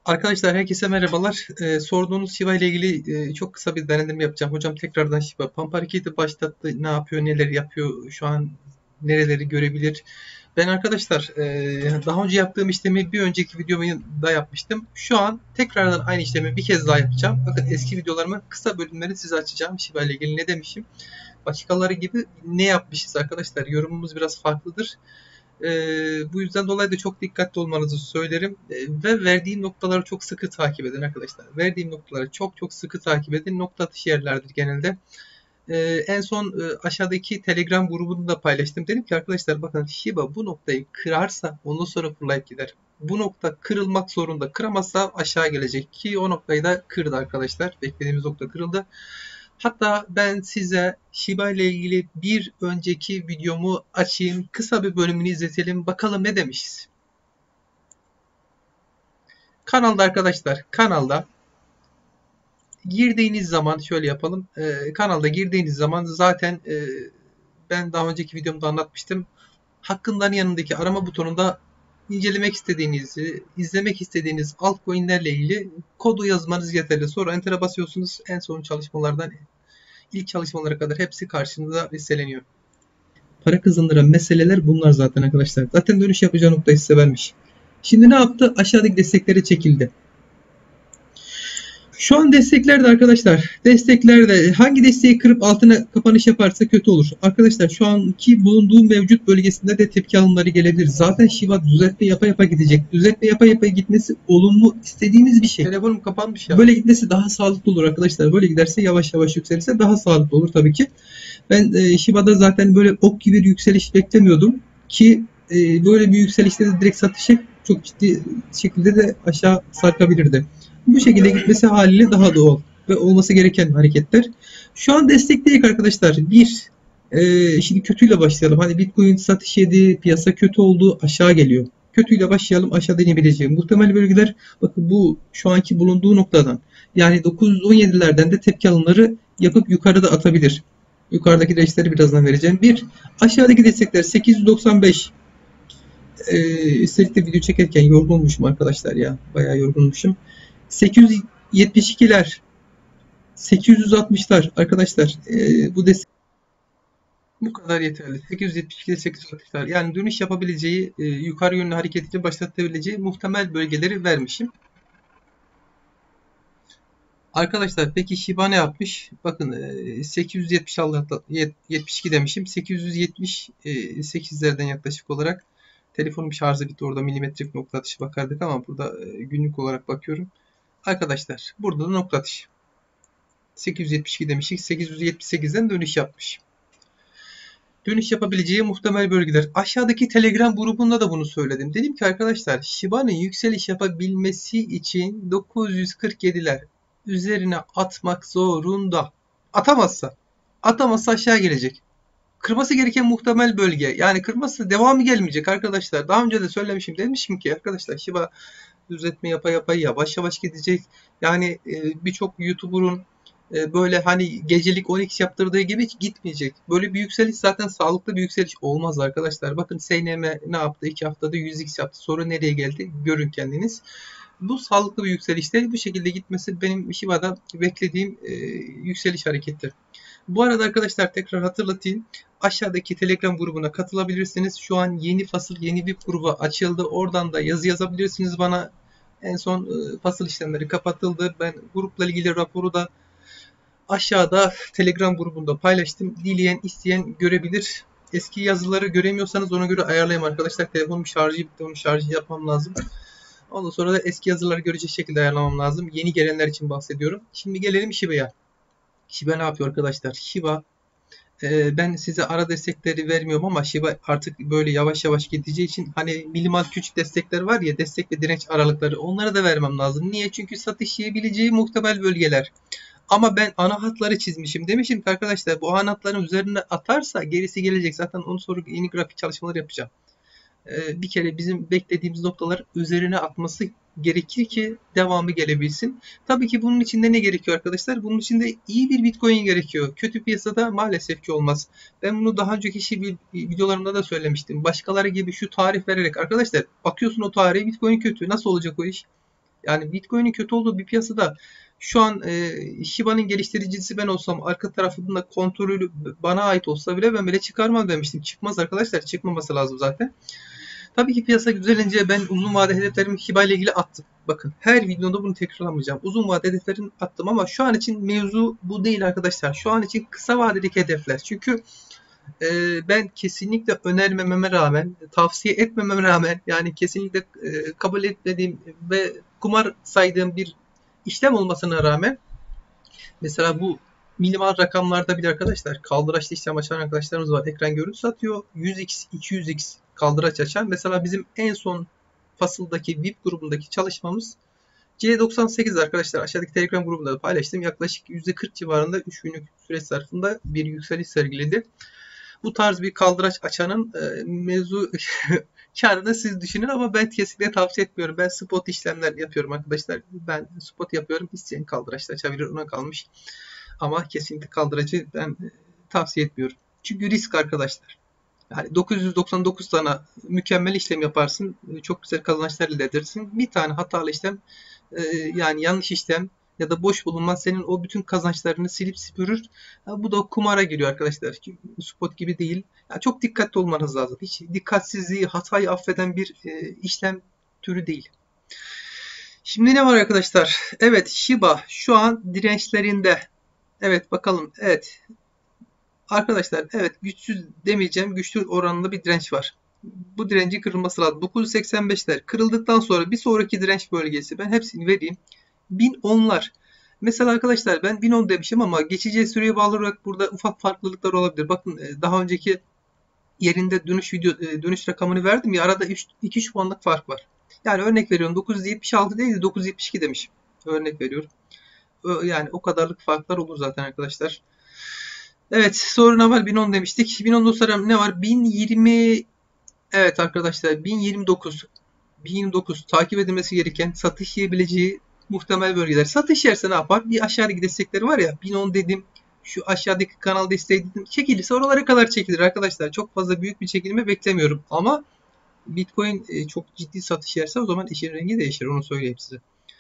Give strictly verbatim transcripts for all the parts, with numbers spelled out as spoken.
Arkadaşlar herkese merhabalar. Ee, sorduğunuz Shiba ile ilgili e, çok kısa bir deneyim yapacağım. Hocam tekrardan Shiba pump hareketi başlattı. Ne yapıyor, neler yapıyor, şu an nereleri görebilir? Ben arkadaşlar e, daha önce yaptığım işlemi bir önceki videomda yapmıştım. Şu an tekrardan aynı işlemi bir kez daha yapacağım. Bakın eski videolarımın kısa bölümlerini size açacağım. Shiba ile ilgili ne demişim? Başkaları gibi ne yapmışız arkadaşlar? Yorumumuz biraz farklıdır. Ee, bu yüzden dolayı da çok dikkatli olmanızı söylerim. Ee, ve verdiğim noktaları çok sıkı takip edin arkadaşlar. Verdiğim noktaları çok çok sıkı takip edin. Nokta atışı yerlerdir genelde. Ee, en son e, aşağıdaki Telegram grubunu da paylaştım. Dedim ki arkadaşlar bakın Shiba bu noktayı kırarsa ondan sonra fırlayıp gider. Bu nokta kırılmak zorunda. Kıramazsa aşağı gelecek ki o noktayı da kırdı arkadaşlar. Beklediğimiz nokta kırıldı. Hatta ben size Shiba ile ilgili bir önceki videomu açayım. Kısa bir bölümünü izletelim. Bakalım ne demişiz. Kanalda arkadaşlar, kanalda girdiğiniz zaman şöyle yapalım. Ee, kanalda girdiğiniz zaman zaten e, ben daha önceki videomda anlatmıştım. Hakkından yanındaki arama butonunda incelemek istediğinizi, izlemek istediğiniz altcoin'lerle ilgili kodu yazmanız yeterli. Sonra enter'a basıyorsunuz. En son çalışmalardan ilk çalışmalara kadar hepsi karşınıza listeleniyor. Para kazandıran meseleler bunlar zaten arkadaşlar. Zaten dönüş yapacağı noktayı size vermiş. Şimdi ne yaptı? Aşağıdaki desteklere çekildi. Şu an desteklerde arkadaşlar, desteklerde hangi desteği kırıp altına kapanış yaparsa kötü olur. Arkadaşlar şu anki bulunduğu mevcut bölgesinde de tepki alımları gelebilir. Zaten Shiba düzeltme yapa yapa gidecek. Düzeltme yapa yapa gitmesi olumlu, istediğimiz bir şey. Telefonum kapanmış ya. Böyle gitmesi daha sağlıklı olur arkadaşlar. Böyle giderse yavaş yavaş yükselirse daha sağlıklı olur tabii ki. Ben e, Shiba'da zaten böyle ok gibi bir yükseliş beklemiyordum ki e, böyle bir yükselişte de direkt satışı çok ciddi şekilde de aşağı sarkabilirdi. Bu şekilde gitmesi haliyle daha doğal ve olması gereken hareketler. Şu an destekledik arkadaşlar. Bir, e, şimdi kötüyle başlayalım. Hani Bitcoin satış yedi, piyasa kötü oldu, aşağı geliyor. Kötüyle başlayalım, aşağı inebileceğim. Muhtemel bölgeler bakın bu şu anki bulunduğu noktadan. Yani dokuz yüz on yedilerden de tepki alımları yapıp yukarıda atabilir. Yukarıdaki dirençleri birazdan vereceğim. Bir, aşağıdaki destekler sekiz yüz doksan beş. Ee, üstelik de video çekerken yorgunmuşum arkadaşlar ya. Bayağı yorgunmuşum. sekiz yüz yetmiş ikiler, sekiz yüz altmışlar arkadaşlar. Ee, bu destek bu kadar yeterli. sekiz yüz yetmiş iki, sekiz yüz altmışlar. Yani dönüş yapabileceği, e, yukarı yönlü hareketini başlatabileceği muhtemel bölgeleri vermişim. Arkadaşlar peki Shiba ne yapmış? Bakın sekiz yüz yetmiş yetmiş iki demişim. sekiz yüz yetmiş sekizlerden yaklaşık olarak telefonum şarjı bitti. Orada milimetrik nokta atışı bakardık ama burada günlük olarak bakıyorum. Arkadaşlar burada da nokta atışı. sekiz yüz yetmiş iki demiştik. sekiz yüz yetmiş sekizden dönüş yapmış. Dönüş yapabileceği muhtemel bölgeler. Aşağıdaki Telegram grubunda da bunu söyledim. Dedim ki arkadaşlar Shiba'nın yükseliş yapabilmesi için dokuz yüz kırk yediler üzerine atmak zorunda. Atamazsa, atamazsa aşağı gelecek. Kırması gereken muhtemel bölge. Yani kırması devamı gelmeyecek arkadaşlar. Daha önce de söylemişim. Demişim ki arkadaşlar Shiba düzeltme yapa yapa yavaş yavaş gidecek. Yani e, birçok YouTuber'un e, böyle hani gecelik on x yaptırdığı gibi hiç gitmeyecek. Böyle bir yükseliş zaten sağlıklı bir yükseliş olmaz arkadaşlar. Bakın S N M ne yaptı? iki haftada yüz x yaptı. Sonra nereye geldi? Görün kendiniz. Bu sağlıklı bir yükselişte bu şekilde gitmesi benim Shiba'da beklediğim e, yükseliş hareketi. Bu arada arkadaşlar tekrar hatırlatayım. Aşağıdaki Telegram grubuna katılabilirsiniz. Şu an yeni fasıl, yeni V I P grubu açıldı. Oradan da yazı yazabilirsiniz bana. En son e, fasıl işlemleri kapatıldı. Ben grupla ilgili raporu da aşağıda Telegram grubunda paylaştım. Dileyen, isteyen görebilir. Eski yazıları göremiyorsanız ona göre ayarlayayım arkadaşlar. Telefonum şarjı bitti. Onu şarjı yapmam lazım. Ondan sonra da eski yazıları görecek şekilde ayarlamam lazım. Yeni gelenler için bahsediyorum. Şimdi gelelim Shiba'ya. Shiba ne yapıyor arkadaşlar? Shiba e, ben size ara destekleri vermiyorum ama Shiba artık böyle yavaş yavaş gideceği için hani minimal küçük destekler var ya, destek ve direnç aralıkları, onlara da vermem lazım. Niye? Çünkü satış yiyebileceği muhtemel bölgeler. Ama ben ana hatları çizmişim. Demişim ki arkadaşlar bu ana hatların üzerine atarsa gerisi gelecek. Zaten onu sonra yeni grafik çalışmaları yapacağım. Bir kere bizim beklediğimiz noktalar üzerine atması gerekir ki devamı gelebilsin. Tabii ki bunun için de ne gerekiyor arkadaşlar? Bunun için de iyi bir Bitcoin gerekiyor. Kötü piyasada maalesef ki olmaz. Ben bunu daha önceki şey videolarımda da söylemiştim. Başkaları gibi şu tarih vererek arkadaşlar bakıyorsun o tarihe Bitcoin kötü. Nasıl olacak o iş? Yani Bitcoin'in kötü olduğu bir piyasada şu an e, Shiba'nın geliştiricisi ben olsam, arka tarafında kontrolü bana ait olsa bile ben bile çıkarmam demiştim. Çıkmaz arkadaşlar. Çıkmaması lazım zaten. Tabii ki piyasa düzelince ben uzun vade hedeflerimi Shiba ile ilgili attım. Bakın her videoda bunu tekrarlamayacağım. Uzun vade hedeflerimi attım ama şu an için mevzu bu değil arkadaşlar. Şu an için kısa vadedeki hedefler. Çünkü e, ben kesinlikle önermememe rağmen, tavsiye etmememe rağmen, yani kesinlikle e, kabul etmediğim ve kumar saydığım bir işlem olmasına rağmen, mesela bu minimal rakamlarda bile arkadaşlar kaldıraçlı işlem açan arkadaşlarımız var. Ekran görüntüsü atıyor. yüz x, iki yüz x kaldıraç açan. Mesela bizim en son fasıldaki V I P grubundaki çalışmamız C doksan sekiz arkadaşlar. Aşağıdaki Telegram grubunda da paylaştım. Yaklaşık yüzde kırk civarında üç günlük süreç zarfında bir yükseliş sergiledi. Bu tarz bir kaldıraç açanın e, mevzu karını siz düşünün ama ben kesinlikle tavsiye etmiyorum. Ben spot işlemler yapıyorum arkadaşlar. Ben spot yapıyorum. İsteyen kaldıraçla açabilir, ona kalmış. Ama kesinlikle kaldıracı ben tavsiye etmiyorum. Çünkü risk arkadaşlar. Yani dokuz yüz doksan dokuz tane mükemmel işlem yaparsın. Çok güzel kazançlar elde edersin. Bir tane hatalı işlem, yani yanlış işlem ya da boş bulunma senin o bütün kazançlarını silip süpürür. Bu da kumara giriyor arkadaşlar. Spot gibi değil. Yani çok dikkatli olmanız lazım. Hiç dikkatsizliği, hatayı affeden bir işlem türü değil. Şimdi ne var arkadaşlar? Evet, Shiba şu an dirençlerinde. Evet bakalım. Evet. Arkadaşlar evet, güçsüz demeyeceğim. Güçlü oranında bir direnç var. Bu direncin kırılması lazım. dokuz yüz seksen beşler kırıldıktan sonra bir sonraki direnç bölgesi, ben hepsini vereyim. bin onlar. Mesela arkadaşlar ben bin on demişim ama geçici süreye bağlı olarak burada ufak farklılıklar olabilir. Bakın daha önceki yerinde dönüş video dönüş rakamını verdim ya, arada iki üç puanlık fark var. Yani örnek veriyorum, dokuz yüz yetmiş altı değil de dokuz yüz yetmiş iki demişim. Örnek veriyorum. Yani o kadarlık farklar olur zaten arkadaşlar. Evet, sonra ne var? bin on demiştik. bin ondan sonra ne var? bin yirmi. Evet arkadaşlar, bin yirmi dokuz. bin yirmi dokuz takip edilmesi gereken satış yiyebileceği muhtemel bölgeler. Satış yerse ne yapar? Bir aşağıdaki destekleri var ya, bin on dedim. Şu aşağıdaki kanal desteği dedim. Çekilirse oralara kadar çekilir arkadaşlar. Çok fazla büyük bir çekilme beklemiyorum. Ama Bitcoin çok ciddi satış yerse o zaman işin rengi değişir. Onu söyleyeyim size.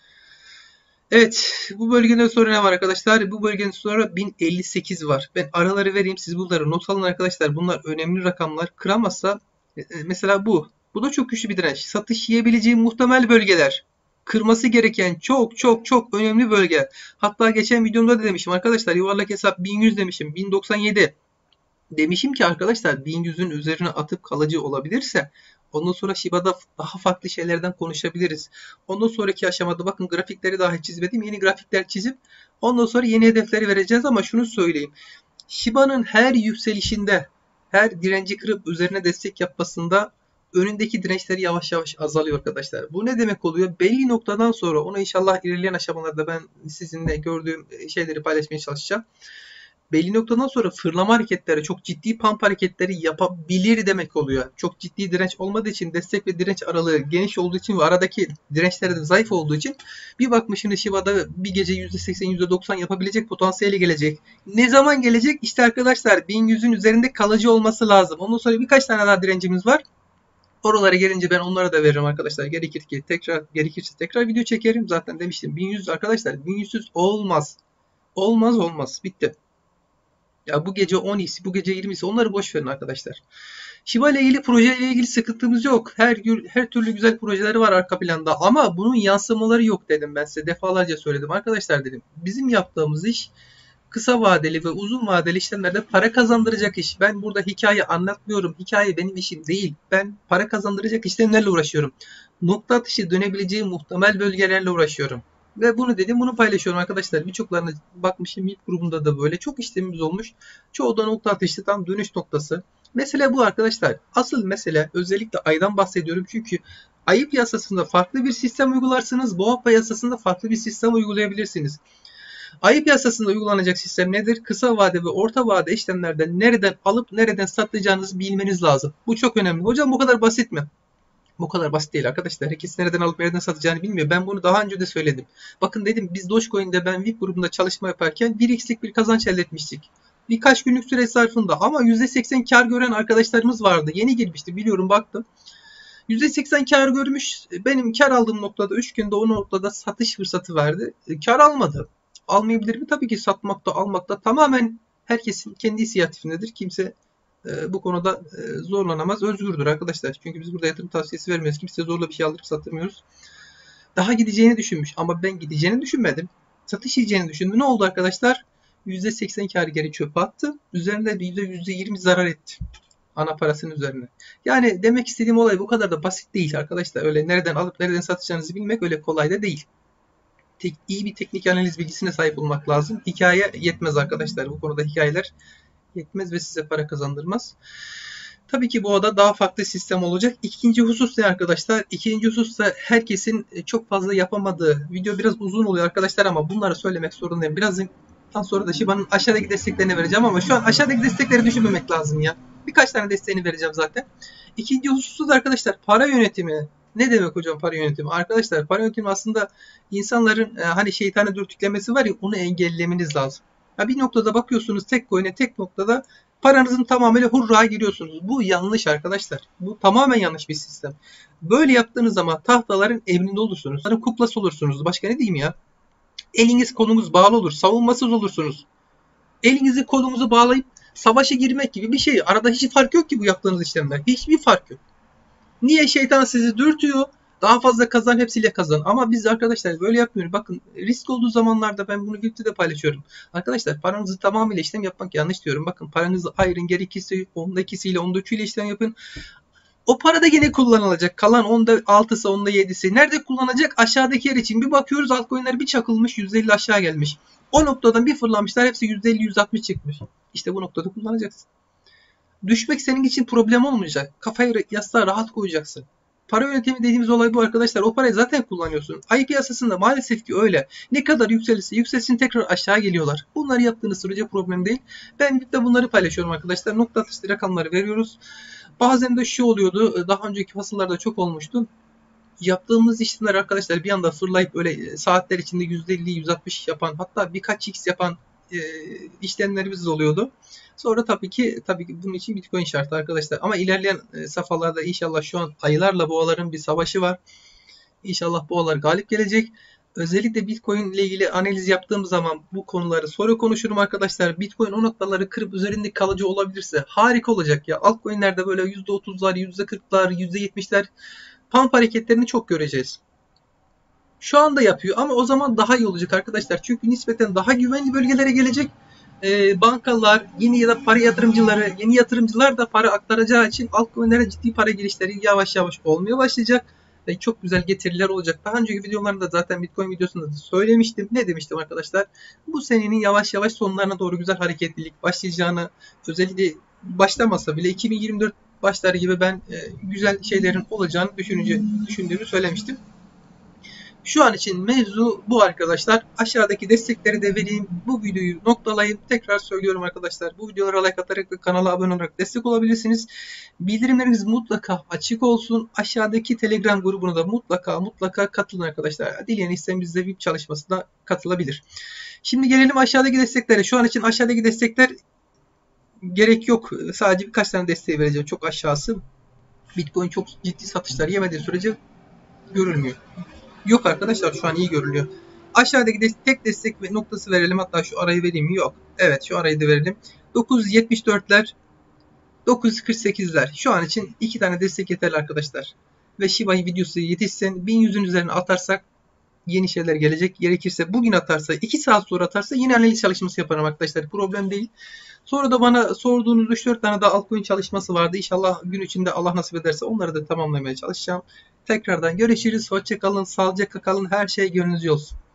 Evet, bu bölgeden sonra ne var arkadaşlar? Bu bölgenin sonra bin elli sekiz var. Ben araları vereyim, siz bunları not alın arkadaşlar. Bunlar önemli rakamlar. Kıramazsa mesela bu. Bu da çok güçlü bir direnç. Satış yiyebileceği muhtemel bölgeler. Kırması gereken çok çok çok önemli bölge. Hatta geçen videomda da demişim arkadaşlar, yuvarlak hesap bin yüz demişim. bin doksan yedi demişim ki arkadaşlar, bin yüzün üzerine atıp kalıcı olabilirse ondan sonra Shiba'da daha farklı şeylerden konuşabiliriz. Ondan sonraki aşamada bakın, grafikleri daha çizmedim. Yeni grafikler çizip ondan sonra yeni hedefleri vereceğiz ama şunu söyleyeyim. Shiba'nın her yükselişinde, her direnci kırıp üzerine destek yapmasında önündeki dirençleri yavaş yavaş azalıyor arkadaşlar. Bu ne demek oluyor? Belli noktadan sonra, onu inşallah ilerleyen aşamalarda ben sizinle gördüğüm şeyleri paylaşmaya çalışacağım. Belli noktadan sonra fırlama hareketleri, çok ciddi pump hareketleri yapabilir demek oluyor. Çok ciddi direnç olmadığı için, destek ve direnç aralığı geniş olduğu için ve aradaki dirençler de zayıf olduğu için bir bakmışsınız Shiba'da bir gece yüzde seksen yüzde doksan yapabilecek potansiyeli gelecek. Ne zaman gelecek? İşte arkadaşlar bin yüzün üzerinde kalıcı olması lazım. Ondan sonra birkaç tane daha direncimiz var. Oralara gelince ben onlara da veririm arkadaşlar. Gerekir ki tekrar gerekirse tekrar video çekerim. Zaten demiştim bin yüz arkadaşlar, bin yüzsüz olmaz. Olmaz olmaz. Bitti. Ya bu gece on ise, bu gece yirmi ise onları boş verin arkadaşlar. Shiba ile ilgili, projeyle ilgili sıkıntımız yok. Her her türlü güzel projeleri var arka planda ama bunun yansımaları yok dedim ben size. Defalarca söyledim arkadaşlar dedim. Bizim yaptığımız iş kısa vadeli ve uzun vadeli işlemlerde para kazandıracak iş. Ben burada hikaye anlatmıyorum. Hikaye benim işim değil. Ben para kazandıracak işlemlerle uğraşıyorum. Nokta atışı dönebileceği muhtemel bölgelerle uğraşıyorum. Ve bunu dedim, bunu paylaşıyorum arkadaşlar. Birçoklarına bakmışım, ilk grubunda da böyle çok işlemimiz olmuş. Çoğu da nokta atışı, tam dönüş noktası. Mesele bu arkadaşlar. Asıl mesele, özellikle aydan bahsediyorum çünkü ayı piyasasında farklı bir sistem uygularsınız. Boğa piyasasında farklı bir sistem uygulayabilirsiniz. Ayı piyasasında uygulanacak sistem nedir? Kısa vade ve orta vade işlemlerde nereden alıp nereden satacağınızı bilmeniz lazım. Bu çok önemli. Hocam bu kadar basit mi? Bu kadar basit değil arkadaşlar. Herkes nereden alıp nereden satacağını bilmiyor. Ben bunu daha önce de söyledim. Bakın dedim, biz Dogecoin'de ben V I P grubunda çalışma yaparken bir x'lik bir kazanç elde etmiştik. Birkaç günlük süre zarfında ama yüzde seksen kar gören arkadaşlarımız vardı. Yeni girmişti biliyorum, baktım. yüzde seksen kar görmüş. Benim kar aldığım noktada üç günde o noktada satış fırsatı verdi. E, kar almadı. Almayabilir mi? Tabii ki satmakta, almakta tamamen herkesin kendi inisiyatifindedir. Kimse e, bu konuda e, zorlanamaz, özgürdür arkadaşlar. Çünkü biz burada yatırım tavsiyesi vermiyoruz. Kimseye zorla bir şey aldırıp sattırmıyoruz. Daha gideceğini düşünmüş ama ben gideceğini düşünmedim. Satış yiyeceğini düşündü. Ne oldu arkadaşlar? yüzde seksen kar geri çöpe attı. Üzerinde yüzde yirmi zarar etti. Ana parasının üzerine. Yani demek istediğim olay bu kadar da basit değil arkadaşlar. Öyle nereden alıp nereden satacağınızı bilmek öyle kolay da değil. Tek, iyi bir teknik analiz bilgisine sahip olmak lazım. Hikaye yetmez arkadaşlar. Bu konuda hikayeler yetmez ve size para kazandırmaz. Tabii ki bu oda daha farklı sistem olacak. İkinci husus ne arkadaşlar? İkinci husus da herkesin çok fazla yapamadığı. Video biraz uzun oluyor arkadaşlar ama bunları söylemek zorundayım. Birazdan sonra da Shiba'nın aşağıdaki desteklerini vereceğim ama şu an aşağıdaki destekleri düşünmemek lazım ya. Birkaç tane desteğini vereceğim zaten. İkinci hususu da arkadaşlar para yönetimi. Ne demek hocam para yönetimi? Arkadaşlar para yönetimi aslında insanların e, hani şeytanı dürtüklemesi var ya, onu engellemeniz lazım. Ya bir noktada bakıyorsunuz tek coin'e tek noktada paranızın tamamıyla hurra giriyorsunuz. Bu yanlış arkadaşlar. Bu tamamen yanlış bir sistem. Böyle yaptığınız zaman tahtaların emrinde olursunuz. Hani kuklası olursunuz. Başka ne diyeyim ya? Eliniz kolunuz bağlı olur. Savunmasız olursunuz. Elinizi kolunuzu bağlayıp savaşa girmek gibi bir şey. Arada hiç fark yok ki bu yaptığınız işlemler. Hiçbir fark yok. Niye şeytan sizi dürtüyor? Daha fazla kazan, hepsiyle kazan. Ama biz arkadaşlar böyle yapmıyoruz. Bakın risk olduğu zamanlarda ben bunu V I P'te de paylaşıyorum. Arkadaşlar paranızı tamamıyla işlem yapmak yanlış diyorum. Bakın paranızı ayırın, gerekirse onda ikisiyle onda üçüyle işlem yapın. O para da yine kullanılacak. Kalan onda altısı, onda yedisi. Nerede kullanacak? Aşağıdaki yer için. Bir bakıyoruz altcoin'ler bir çakılmış, yüzde elli aşağı gelmiş. O noktadan bir fırlamışlar, hepsi yüzde elli yüzde altmış çıkmış. İşte bu noktada kullanacaksın. Düşmek senin için problem olmayacak. Kafayı yastığa rahat koyacaksın. Para yönetimi dediğimiz olay bu arkadaşlar. O parayı zaten kullanıyorsun. Ay piyasasında maalesef ki öyle. Ne kadar yükselirse yükselsin tekrar aşağı geliyorlar. Bunları yaptığınız sürece problem değil. Ben de bunları paylaşıyorum arkadaşlar. Nokta atışlı rakamları veriyoruz. Bazen de şu oluyordu. Daha önceki fasıllarda çok olmuştu. Yaptığımız işlemler arkadaşlar bir anda fırlayıp öyle saatler içinde yüzde elli yüzde altmış yapan, hatta birkaç x yapan e, işlemlerimiz oluyordu. Sonra tabii ki tabii ki bunun için Bitcoin şartı arkadaşlar. Ama ilerleyen e, safhalarda inşallah, şu an ayılarla boğaların bir savaşı var. İnşallah boğalar galip gelecek. Özellikle Bitcoin ile ilgili analiz yaptığım zaman bu konuları sonra konuşurum arkadaşlar. Bitcoin o noktaları kırıp üzerinde kalıcı olabilirse harika olacak ya. Altcoin'lerde böyle yüzde otuzlar, yüzde kırklar, yüzde yetmişler pump hareketlerini çok göreceğiz. Şu anda yapıyor ama o zaman daha iyi olacak arkadaşlar. Çünkü nispeten daha güvenli bölgelere gelecek. E, bankalar, yeni ya da para yatırımcıları, yeni yatırımcılar da para aktaracağı için altcoin'lere ciddi para girişleri yavaş yavaş olmaya başlayacak. Ve çok güzel getiriler olacak. Daha önceki videolarımda zaten Bitcoin videosunda da söylemiştim. Ne demiştim arkadaşlar? Bu senenin yavaş yavaş sonlarına doğru güzel hareketlilik başlayacağını, özellikle başlamasa bile iki bin yirmi dört başları gibi ben e, güzel şeylerin olacağını düşününce, düşündüğümü söylemiştim. Şu an için mevzu bu arkadaşlar. Aşağıdaki destekleri de vereyim. Bu videoyu noktalayayım. Tekrar söylüyorum arkadaşlar. Bu videolara like atarak ve kanala abone olarak destek olabilirsiniz. Bildirimleriniz mutlaka açık olsun. Aşağıdaki Telegram grubuna da mutlaka mutlaka katılın arkadaşlar. Dileyen istemizde V I P çalışmasına katılabilir. Şimdi gelelim aşağıdaki desteklere. Şu an için aşağıdaki destekler gerek yok. Sadece birkaç tane desteği vereceğim. Çok aşağısı. Bitcoin çok ciddi satışlar yemediği sürece görülmüyor. Yok arkadaşlar, şu an iyi görülüyor. Aşağıdaki destek, tek destek noktası verelim. Hatta şu arayı vereyim mi? Yok. Evet, şu arayı da verelim. dokuz yüz yetmiş dörtler, dokuz yüz kırk sekizler. Şu an için iki tane destek yeterli arkadaşlar. Ve Shiba videosu yetişsin. bin yüzün üzerine atarsak yeni şeyler gelecek. Gerekirse bugün atarsa, iki saat sonra atarsa yine analiz çalışması yaparım arkadaşlar. Problem değil. Sonra da bana sorduğunuz üç dört tane daha altcoin çalışması vardı. İnşallah gün içinde Allah nasip ederse onları da tamamlamaya çalışacağım. Tekrardan görüşürüz. Hoşça kalın, sağlıcakla kalın. Her şey gönlünüzce olsun.